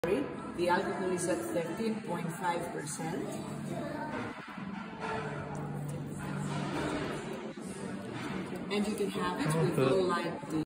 The alcohol is at 13.5%. And you can have it with low light tea.